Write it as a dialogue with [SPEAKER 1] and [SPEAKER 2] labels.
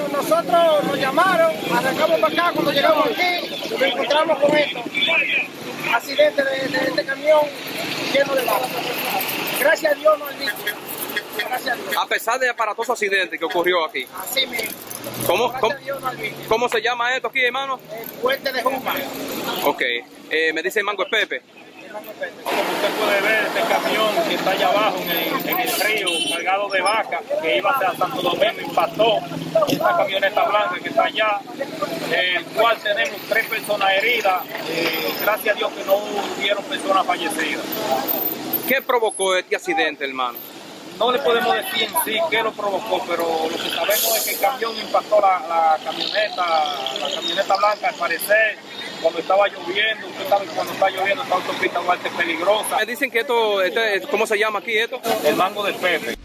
[SPEAKER 1] nosotros nos llamaron, arrancamos para acá, cuando llegamos aquí, nos encontramos con esto. Accidente de este camión lleno de balas. Gracias a Dios no hay víctimas. Gracias a Dios.
[SPEAKER 2] A pesar del aparatoso accidente que ocurrió aquí.
[SPEAKER 1] Así mismo.
[SPEAKER 2] ¿Cómo se llama esto aquí, hermano?
[SPEAKER 1] El puente de Juma.
[SPEAKER 2] Ok. Me dice el Mango es Pepe.
[SPEAKER 3] Como usted puede ver, este camión que está allá abajo en el río, cargado de vaca, que iba hacia Santo Domingo, impactó esta camioneta blanca que está allá, el cual tenemos 3 personas heridas. Gracias a Dios que no hubieron personas fallecidas.
[SPEAKER 2] ¿Qué provocó este accidente, hermano?
[SPEAKER 3] No le podemos decir en sí qué lo provocó, pero lo que sabemos es que el camión impactó la camioneta blanca, al parecer, cuando estaba lloviendo. Usted sabe que cuando está lloviendo esta autopista Duarte es peligrosa.
[SPEAKER 2] Me dicen que ¿cómo se llama aquí esto?
[SPEAKER 3] El Mango de Pepe.